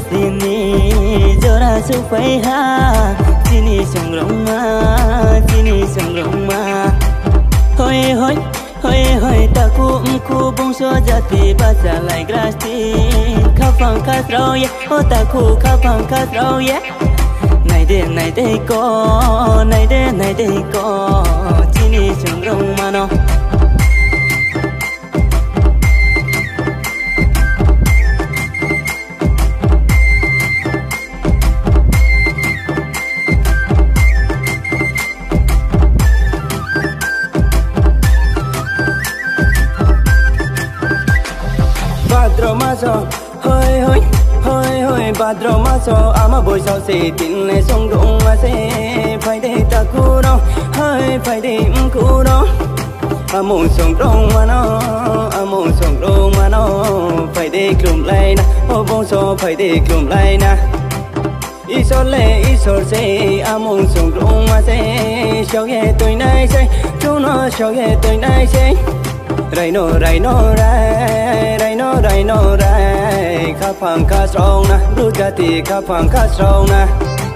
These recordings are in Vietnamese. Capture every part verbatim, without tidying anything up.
sini jora su phai ha sini song rong ma sini song rong ma hoi hoi hoi hoi ta ku ku bong so jati baca lai grasti khắp phong khắp rau ye o ta ku khắp phong khắp rau ye này de này de ko này de này de ko sini song rong ma no Padro maso, hoi hoi, hoi hoi Padro maso, ama boy sao se tin le song rong ma se, phải để ta cu đâu, hoi phải để cu đâu, among song rong ma no, among song rong ma no, phải để clum lại na, ô bông so phải để clum lại na, isol le isol se, among song rong ma se, sao ye tôi nay se, chúng nó sao ye tôi nay se. Raino raino rai raino raino rai khắp phang khắp sông na đu jati khắp phang khắp sông na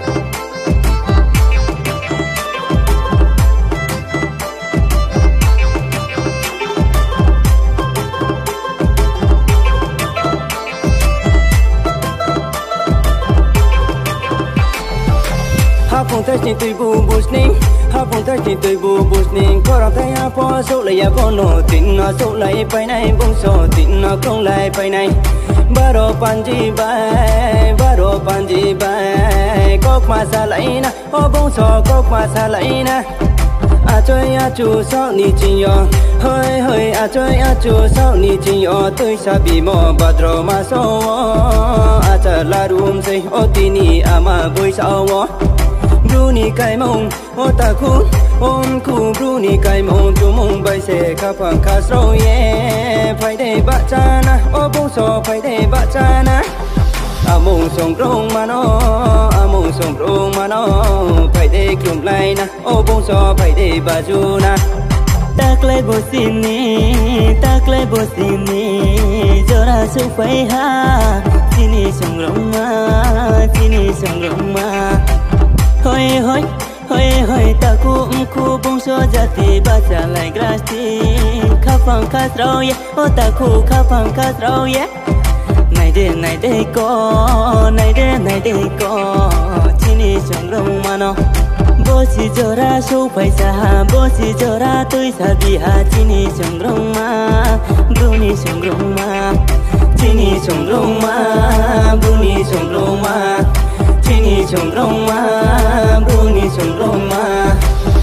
ha phong thấy chỉ tùy bu bu sning ha phong thấy chỉ tùy bu bu sning có ra thấy ha po số lại ya po no tin nó số lại bay này bông số tin nó không lại bay này ba đồ panji bay ba đồ panji bay cốc mà xa lại na ô bông số cốc mà xa lại na à chơi à chú sao ni chinh yo hơi hơi à chơi à chú sao ni chinh yo tôi sa bị mò ba đồ mà số à chờ là room say ô tini à mà vui sao mo Bruni kai mong otaku on ku Bruni kai mong chu mong bay se khắp phang khắp sâu ye phải để bạ chana ô bông so phải để bạ chana among song rong ma no among song rong ma no phải để clum lại na ô bông so phải để bạ chu na tak le bo sini tak le bo sini jora su phai ha sini song rong ma sini song rong ma hoi hoi hoi hoi ta ku ku bong so jati baca lai grasti khắp phong khắp rau ye o ta ku khắp phong khắp rau ye này de này de ko này de này de ko sini song rong ma no bo si jora su phai sa bo si jora tôi sa bi ha sini song rong ma bruni song rong ma sini song rong ma bruni song rong ma Sini song rong ma, Bruni song rong ma.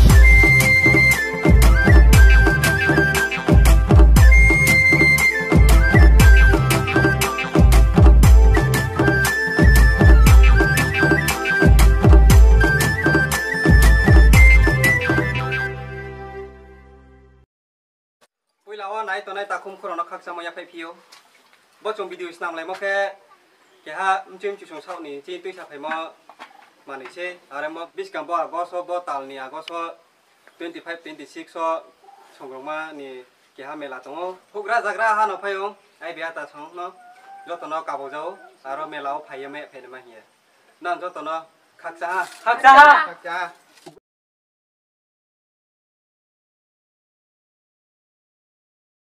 Bây giờ này tối nay ta không có nó khác sao mà nhập phải phiếu. Bắt trong video nào lại mà cái cái ha chim chim song sau này chỉ tôi sẽ phải mà mà này chứ, à mà biết cái bao bao số bao tàu này, bao số hai mươi lăm, hai mươi sáu số song rong ma này cái ha mình là tông, hút ra ra ra ha nó phải không? ai bây ta song nó, lúc tao nó cào bao dấu, à rồi mình lau phải em mẹ phải làm gì, nên cho tao nó khắc xa, khắc xa. khắc xa.